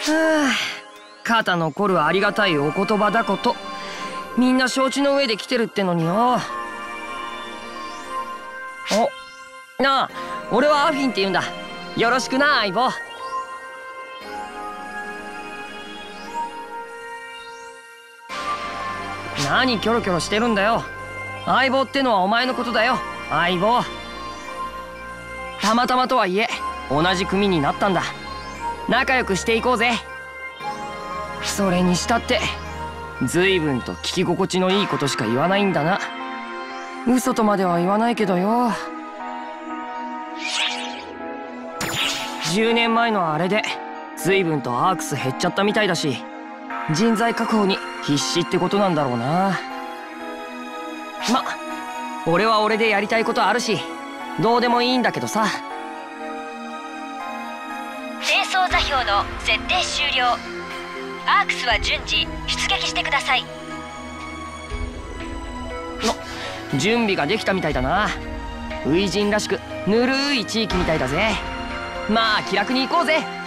はあ、肩残るありがたいお言葉だこと。みんな承知の上で来てるってのによ。お、なあ、俺はアフィンって言うんだ。よろしくな、相棒。何キョロキョロしてるんだよ。相棒ってのはお前のことだよ、相棒。たまたまとはいえ同じ組になったんだ。仲良くしていこうぜ。それにしたって随分と聞き心地のいいことしか言わないんだな。嘘とまでは言わないけどよ。10年前のあれで随分とアークス減っちゃったみたいだし、人材確保に必死ってことなんだろうな。ま、俺は俺でやりたいことあるしどうでもいいんだけどさ。 転送座標の設定終了。アークスは順次出撃してください。 準備ができたみたいだな。初陣らしくぬるい地域みたいだぜ。まあ気楽に行こうぜ。